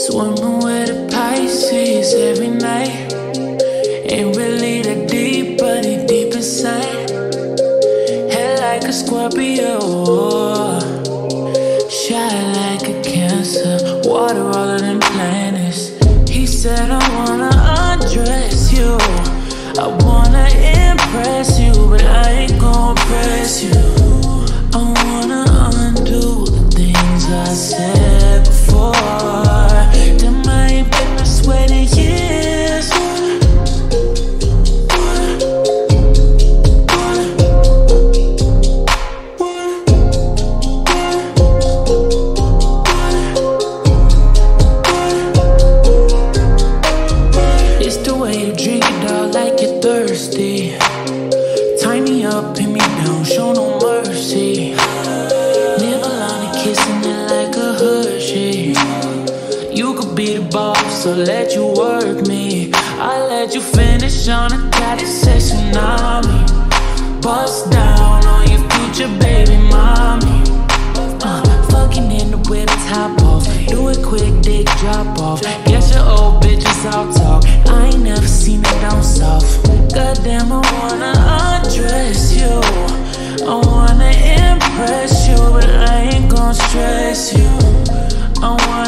Swimming with the Pisces every night. Ain't really that deep, but he deep inside. Head like a Scorpio, shy like a Cancer. Water all of them planets. He said I wanna undress you, I wanna impress you, but I ain't gon' press you. I wanna undo the things I said before. Damn, I ain't been this way in years. It's the way you drink it, dog, like you're thirsty. Tie me up, pin me down, show no mercy. Nibble on it, kissing it like a Hershey. You could be the boss, so let you work me. I let you finish on a daddy say tsunami. Bust down on your future baby mommy. Fucking in the whip top off. Do it quick, dick drop off. Guess your old bitches all talk. I ain't never seen it down south. Goddamn, I wanna undress you, I wanna impress you, but I ain't gon' stress you. I wanna